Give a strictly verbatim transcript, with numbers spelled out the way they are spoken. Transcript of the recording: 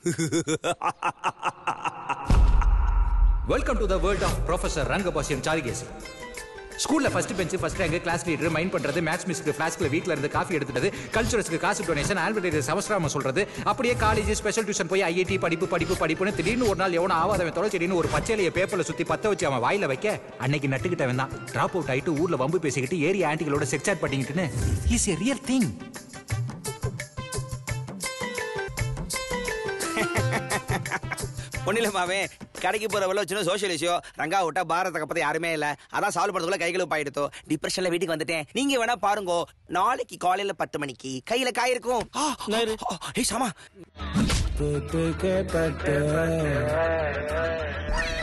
Welcome to the world of Professor Rangabhashyam Charigesi. ஸ்கூல்ல first bench first rank class leader mind பண்றது match மிஸ்க்கு ஃபிளாஸ்க்ல வீட்ல இருந்து காஃபி எடுத்துட்டது கல்ச்சுரல்ஸ்க்கு காசு டொனேஷன் ஆல்பர்ட் சமஸ்கிராமம் சொல்றது அப்படியே காலேஜ் ஸ்பெஷல் டியூஷன் போய் ஐஐடி படிப்பு படிப்பு படிப்புன்னு திடீர்னு ஒரு நாள் எவனோ ஆவாதவன் தொலைச்செடின்னு ஒரு பச்சையிலைய பேப்பர்ல சுத்தி பத்த வச்சு அவன் வாயில வைக்க அன்னைக்கு நட்டுக்கிட்டவன் தான் டிராப் அவுட் ஆயிட்டு ஊர்ல வம்பு பேசிக்கிட்டு ஏரியா ஆண்டிகளோட செக் சாட் பண்ணிக்கிட்டுன்னு இஸ் எ ரியல் திங். ஒன்னிலமாவே கடைக்கு போறவள சின்ன சோஷியல் இஷ்யூ ரங்கா விட்டா பாரத பத்தி யாருமே இல்ல அதான் சால்வ் பண்றதுக்குள்ள கைகளும் பாயிடுத்தோ டிப்ரெஷன்ல வீட்டுக்கு வந்துட்டேன். நீங்க வேணா பாருங்க நாளைக்கு காலையில பத்து மணிக்கு கையில காய் இருக்கும். ஏய் சாமா